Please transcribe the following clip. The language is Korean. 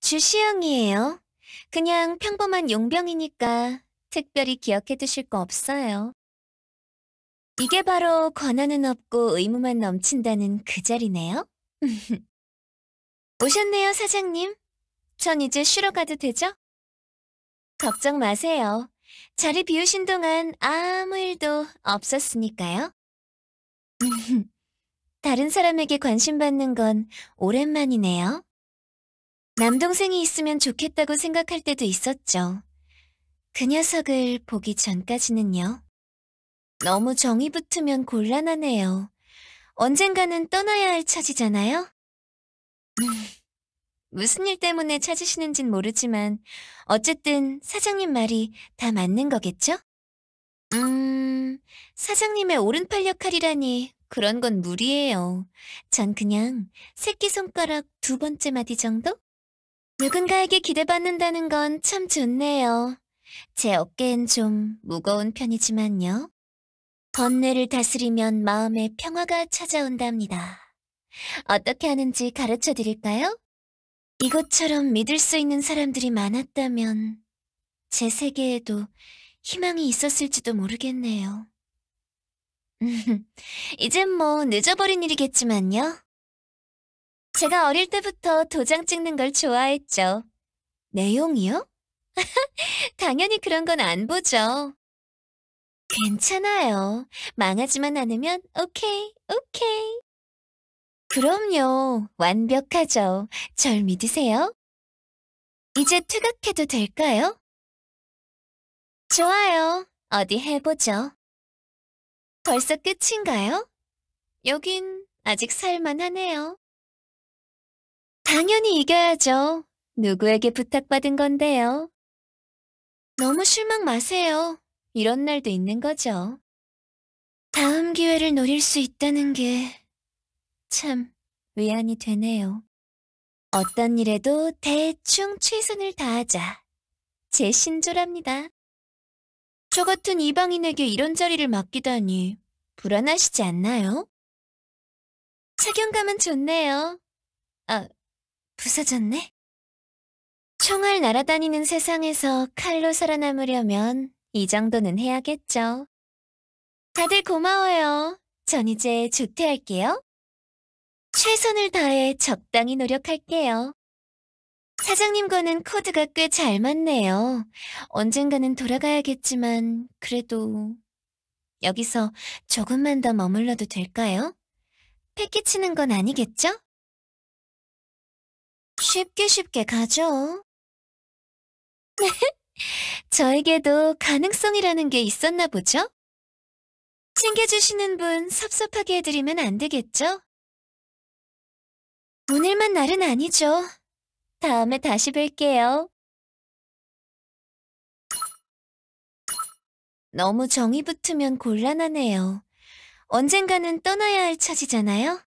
주시영이에요. 그냥 평범한 용병이니까 특별히 기억해 두실 거 없어요. 이게 바로 권한은 없고 의무만 넘친다는 그 자리네요. 오셨네요, 사장님. 전 이제 쉬러 가도 되죠? 걱정 마세요. 자리 비우신 동안 아무 일도 없었으니까요. 다른 사람에게 관심 받는 건 오랜만이네요. 남동생이 있으면 좋겠다고 생각할 때도 있었죠. 그 녀석을 보기 전까지는요. 너무 정이 붙으면 곤란하네요. 언젠가는 떠나야 할 처지잖아요? 무슨 일 때문에 찾으시는진 모르지만 어쨌든 사장님 말이 다 맞는 거겠죠? 사장님의 오른팔 역할이라니 그런 건 무리예요. 전 그냥 새끼손가락 두 번째 마디 정도? 누군가에게 기대받는다는 건 참 좋네요. 제 어깨엔 좀 무거운 편이지만요. 번뇌를 다스리면 마음의 평화가 찾아온답니다. 어떻게 하는지 가르쳐 드릴까요? 이것처럼 믿을 수 있는 사람들이 많았다면 제 세계에도 희망이 있었을지도 모르겠네요. 이젠 뭐 늦어버린 일이겠지만요. 제가 어릴 때부터 도장 찍는 걸 좋아했죠. 내용이요? 당연히 그런 건 안 보죠. 괜찮아요. 망하지만 않으면 오케이, 오케이. 그럼요. 완벽하죠. 절 믿으세요. 이제 퇴각해도 될까요? 좋아요. 어디 해보죠. 벌써 끝인가요? 여긴 아직 살만하네요. 당연히 이겨야죠. 누구에게 부탁받은 건데요. 너무 실망 마세요. 이런 날도 있는 거죠. 다음 기회를 노릴 수 있다는 게 참 위안이 되네요. 어떤 일에도 대충 최선을 다하자. 제 신조랍니다. 저 같은 이방인에게 이런 자리를 맡기다니 불안하시지 않나요? 착용감은 좋네요. 아, 부서졌네. 총알 날아다니는 세상에서 칼로 살아남으려면 이 정도는 해야겠죠. 다들 고마워요. 전 이제 조퇴할게요. 최선을 다해 적당히 노력할게요. 사장님과는 코드가 꽤 잘 맞네요. 언젠가는 돌아가야겠지만 그래도 여기서 조금만 더 머물러도 될까요? 패기치는 건 아니겠죠? 쉽게 쉽게 가죠. 저에게도 가능성이라는 게 있었나 보죠? 챙겨주시는 분 섭섭하게 해드리면 안 되겠죠? 오늘만 날은 아니죠. 다음에 다시 뵐게요. 너무 정이 붙으면 곤란하네요. 언젠가는 떠나야 할 처지잖아요?